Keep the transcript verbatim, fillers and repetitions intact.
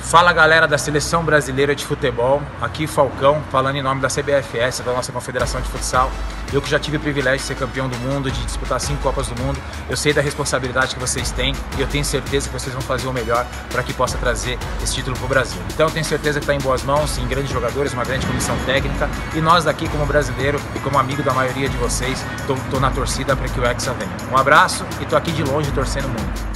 Fala galera da Seleção Brasileira de Futebol, aqui Falcão, falando em nome da C B F S, da nossa Confederação de Futsal. Eu que já tive o privilégio de ser campeão do mundo, de disputar cinco Copas do Mundo, eu sei da responsabilidade que vocês têm e eu tenho certeza que vocês vão fazer o melhor para que possa trazer esse título para o Brasil. Então eu tenho certeza que está em boas mãos, em grandes jogadores, uma grande comissão técnica, e nós daqui como brasileiro e como amigo da maioria de vocês, estou na torcida para que o Hexa venha. Um abraço e estou aqui de longe torcendo muito.